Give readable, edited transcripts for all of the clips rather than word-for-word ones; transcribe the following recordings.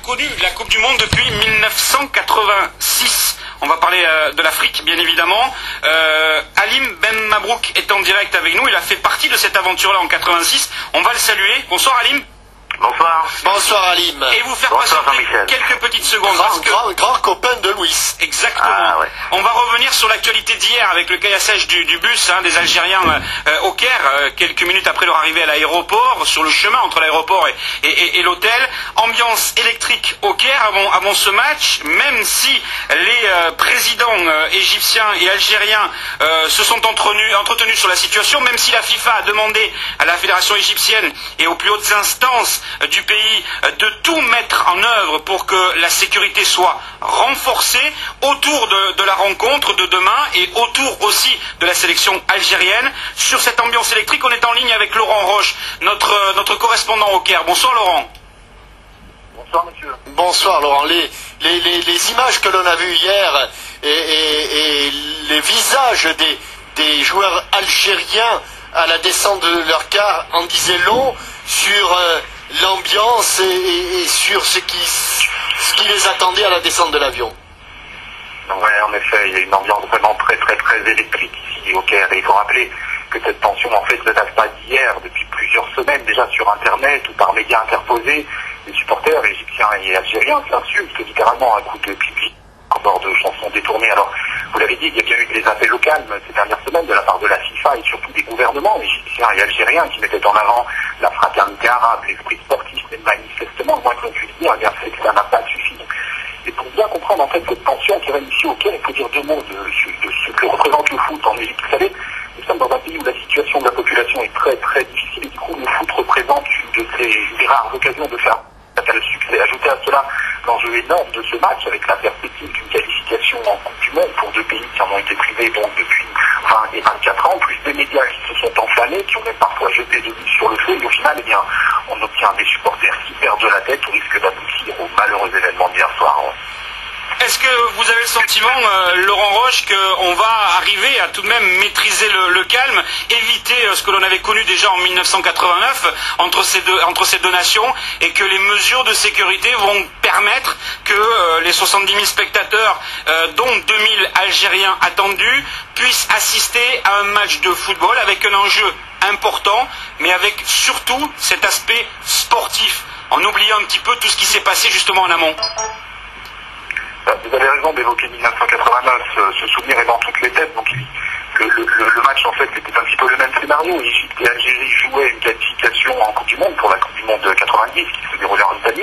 connu la Coupe du Monde depuis 1986. On va parler de l'Afrique, bien évidemment. Halim Ben Mabrouk est en direct avec nous. Il a fait partie de cette aventure-là en 86. On va le saluer. Bonsoir Halim. Bonsoir. Bonsoir Halim. Et vous faire passer quelques petites secondes. Grand copain de Louis. Exactement. Ah, ouais. On va revenir sur l'actualité d'hier avec le caillassage du bus des Algériens au Caire, quelques minutes après leur arrivée à l'aéroport, sur le chemin entre l'aéroport et l'hôtel. Ambiance électrique au Caire avant ce match, même si les présidents égyptiens et algériens se sont entretenus sur la situation, même si la FIFA a demandé à la fédération égyptienne et aux plus hautes instances du pays de tout mettre en œuvre pour que la sécurité soit renforcée autour de la rencontre de demain et autour aussi de la sélection algérienne. Sur cette ambiance électrique, on est en ligne avec Laurent Roche, notre correspondant au Caire. Bonsoir Laurent. Bonsoir monsieur. Bonsoir Laurent. Les images que l'on a vues hier et les visages des joueurs algériens à la descente de leur car en disaient long sur l'ambiance et sur ce qui les attendait à la descente de l'avion. Ouais, en effet, il y a une ambiance vraiment très électrique ici au Caire. Et il faut rappeler que cette tension en fait ne date pas d'hier, depuis plusieurs semaines déjà sur Internet ou par médias interposés. Les supporters égyptiens et algériens s'insultent littéralement à coups de pipi en bord de chansons détournées. Alors, vous l'avez dit, il y a bien eu des appels au calme ces dernières semaines de la part de la FIFA et surtout des gouvernements égyptiens et algériens qui mettaient en avant la fraternité arabe, l'esprit sportif, mais manifestement, le moins que l'on puisse dire, eh bien, c'est que ça n'a pas suffi. Et pour bien comprendre en fait cette tension qui règne ici au Caire, il faut dire deux mots de ce que représente le foot en Égypte. Vous savez, nous sommes dans un pays où la situation de la population est très difficile et du coup le foot représente une de ces rares occasions de faire le succès. Ajouter à cela l'enjeu énorme de ce match avec la perspective d'une qualification en Coupe du Monde pour deux pays qui en ont été privés donc depuis 20 et 24 ans, plus des médias qui se sont enflammés, qui ont même parfois jeté de l'huile sur le feu, et au final, eh bien, on obtient des supporters qui perdent de la tête au risque d'aboutir au malheureux événement d'hier soir. Est-ce que vous avez le sentiment, Laurent Roche, qu'on va arriver à tout de même maîtriser le calme, éviter ce que l'on avait connu déjà en 1989 entre ces deux nations, et que les mesures de sécurité vont permettre que les 70 000 spectateurs, dont 2000 Algériens attendus, puissent assister à un match de football avec un enjeu important, mais avec surtout cet aspect sportif, en oubliant un petit peu tout ce qui s'est passé justement en amont? Vous avez raison d'évoquer 1989, ce souvenir est dans toutes les têtes. Donc le match en fait c'était un petit peu le même scénario. Égypte et Algérie jouaient une qualification en Coupe du Monde pour la Coupe du Monde 90 qui se déroulait en Italie.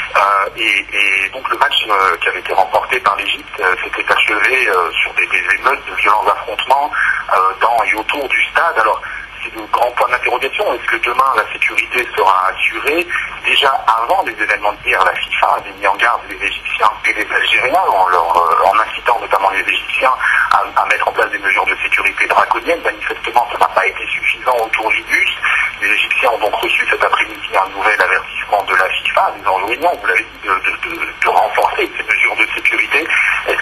Et donc le match qui avait été remporté par l'Égypte s'était achevé sur des émeutes, de violents affrontements dans et autour du stade. Alors c'est le grand point d'interrogation. Est-ce que demain la sécurité sera assurée? Déjà avant les événements d'hier, la FIFA avait mis en garde les Égyptiens et les Algériens en incitant notamment les Égyptiens à mettre en place des mesures de sécurité draconiennes. Manifestement, ça n'a pas été suffisant autour du bus. Les Égyptiens ont donc reçu cet après-midi un nouvel avertissement de la FIFA, les enjoignant, vous l'avez dit, de renforcer ces mesures de sécurité. Est-ce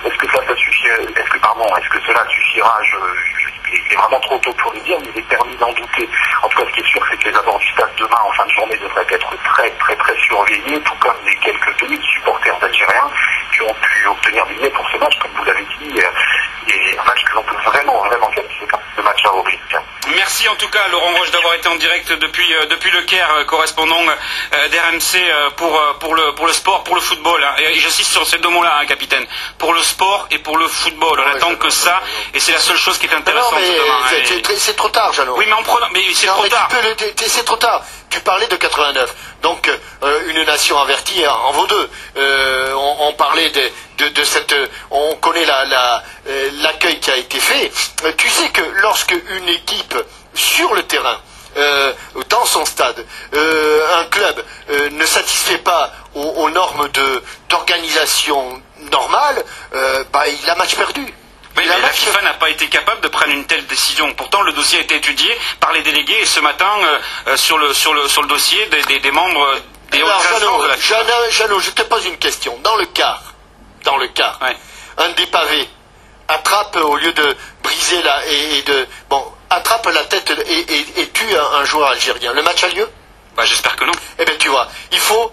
que cela suffira? Il est vraiment trop tôt pour le dire, mais il est permis d'en douter. En tout cas, ce qui est sûr, c'est que les abords du stade demain, en fin de journée, devraient être très surveillés, tout comme les quelques 2000 supporters algériens qui ont pu obtenir des billets pour ce match, comme vous l'avez dit, et un match que l'on peut vraiment qualifier comme le match à oblique. Merci en tout cas, Laurent Roche, d'avoir été en direct depuis le Caire, correspondant d'RMC pour le sport, pour le football. Et j'insiste sur ces deux mots-là, capitaine. Pour le sport et pour le football. On attend que ça, et c'est la seule chose qui est intéressante demain. C'est trop tard, Jeannot. Oui, mais c'est trop tard. C'est trop tard. Tu parlais de 89. Donc, une nation avertie en vaut deux. On parlait de cette... On connaît l'accueil qui a été fait. Tu sais que lorsque une équipe sur le terrain, dans son stade, un club ne satisfait pas aux normes d'organisation normale, il a match perdu. Mais la FIFA n'a pas été capable de prendre une telle décision. Pourtant, le dossier a été étudié par les délégués et ce matin, sur le dossier des membres des hautes instances de la FIFA. Jeannot, je te pose une question. Dans le quart, ouais. Un des pavés attrape, au lieu de briser attrape la tête et tue un joueur algérien. Le match a lieu? J'espère que non. Eh bien, tu vois, il faut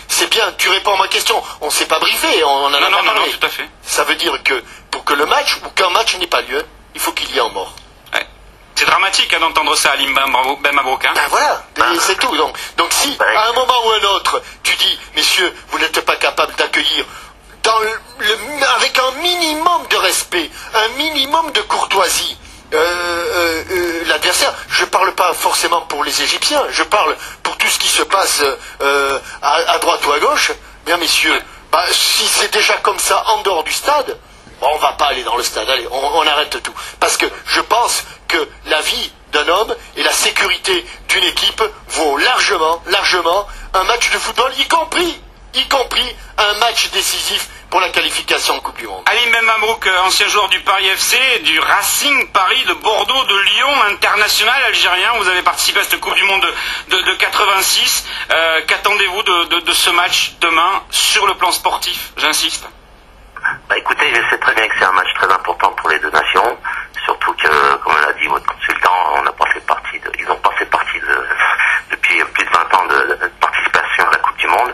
c'est bien, tu réponds à ma question. On ne s'est pas briefé, on en a pas parlé. Non, tout à fait. Ça veut dire que pour que le match, ou qu'un match n'ait pas lieu, il faut qu'il y ait un mort. Ouais. C'est dramatique d'entendre ça, Alim Ben Mabrouk. Ben voilà, c'est tout. Donc si, à un moment ou un autre, tu dis, messieurs, vous n'êtes pas capables d'accueillir avec un minimum de respect, un minimum de courtoisie, l'adversaire, je ne parle pas forcément pour les Égyptiens, je parle pour tout ce qui se passe à droite ou à gauche. Bien messieurs, si c'est déjà comme ça en dehors du stade, on va pas aller dans le stade, allez, on arrête tout. Parce que je pense que la vie d'un homme et la sécurité d'une équipe vaut largement un match de football, y compris un match décisif pour la qualification en Coupe du Monde. Alim Ben Mabrouk, ancien joueur du Paris FC, du Racing Paris, de Bordeaux, de Lyon, international algérien. Vous avez participé à cette Coupe du Monde de 86. Qu'attendez-vous de ce match demain sur le plan sportif? J'insiste. Écoutez, je sais très bien que c'est un match très important pour les deux nations. Surtout que, comme l'a dit votre consultant, ils ont passé partie depuis plus de 20 ans de participation à la Coupe du Monde.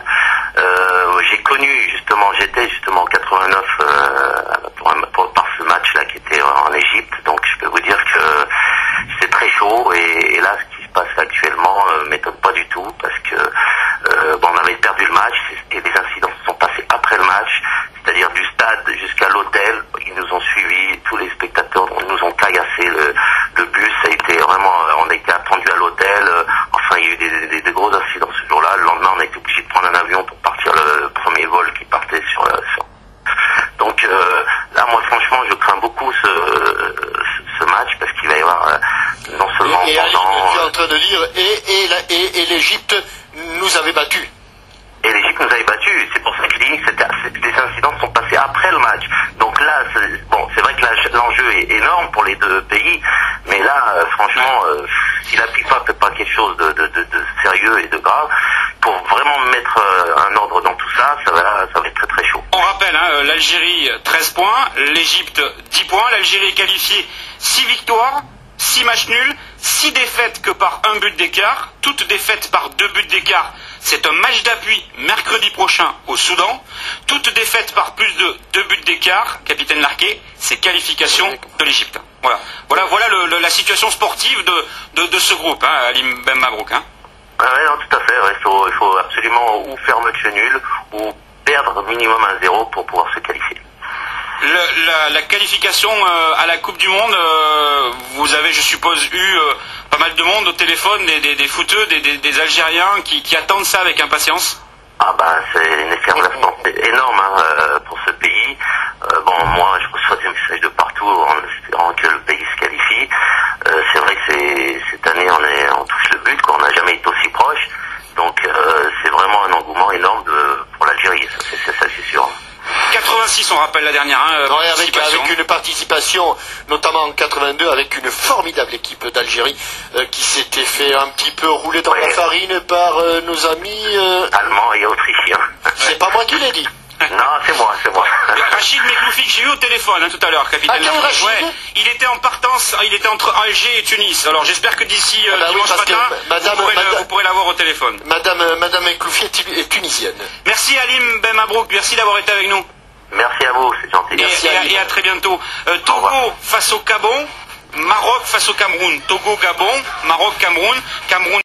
J'étais justement en 89 par ce match-là qui était en Égypte, donc je peux vous dire que c'est très chaud et là ce qui se passe actuellement m'étonne pas du tout parce que on avait perdu le match et les incidents se sont passés après le match, c'est-à-dire du stade jusqu'à l'hôtel, ils nous ont suivis, tous les spectateurs nous ont caillassé le bus, ça a été vraiment, on a été attendu à l'hôtel, enfin il y a eu des gros incidents ce jour-là, le lendemain on a été obligé de prendre un avion pour partir le premier vol qui partait sur donc là moi franchement je crains beaucoup ce match parce qu'il va y avoir non seulement et Ali, tu es en train de dire et l'Égypte nous avait battus. Et l'Égypte nous avait battus, c'est pour ça que je dis que les incidents sont passés après le match. Donc là, c'est vrai que l'enjeu est énorme pour les deux pays, mais là, franchement, si la FIFA ne fait pas quelque chose de sérieux et de grave, pour vraiment mettre un ordre dans tout ça, ça va être très très chaud. On rappelle, l'Algérie 13 points, l'Égypte 10 points, l'Algérie est qualifiée 6 victoires, 6 matchs nuls, 6 défaites que par un but d'écart, toutes défaites par 2 buts d'écart. C'est un match d'appui mercredi prochain au Soudan. Toute défaite par plus de 2 buts d'écart, capitaine Larquet, c'est qualification de l'Égypte. Voilà la situation sportive de ce groupe, Alim Ben Mabrouk. Non, tout à fait. Il faut absolument ou faire match nul ou perdre minimum 1-0 pour pouvoir se qualifier. La qualification à la Coupe du Monde, vous avez, je suppose, eu pas mal de monde au téléphone, des footeux, des Algériens qui attendent ça avec impatience. C'est une effervescence énorme pour ce pays. Moi, je reçois des messages de partout en espérant que le pays se qualifie. C'est vrai que cette année, on touche le but, on n'a jamais été aussi proche. Donc, c'est vraiment un engouement énorme pour l'Algérie, ça c'est sûr. 86, on rappelle la dernière avec une participation, notamment en 82, avec une formidable équipe d'Algérie qui s'était fait un petit peu rouler dans la farine par nos amis allemands et autrichiens. C'est pas moi qui l'ai dit. Non, c'est moi. Rachid Mekloufi que j'ai eu au téléphone tout à l'heure, capitaine. Il était en partance, il était entre Alger et Tunis. Alors j'espère que d'ici dimanche matin, vous pourrez l'avoir au téléphone. Madame Mekloufi est tunisienne. Merci Alim Ben Mabrouk, merci d'avoir été avec nous. Merci à vous, c'est gentil. Et à très bientôt. Togo face au Gabon, Maroc face au Cameroun. Togo, Gabon, Maroc, Cameroun.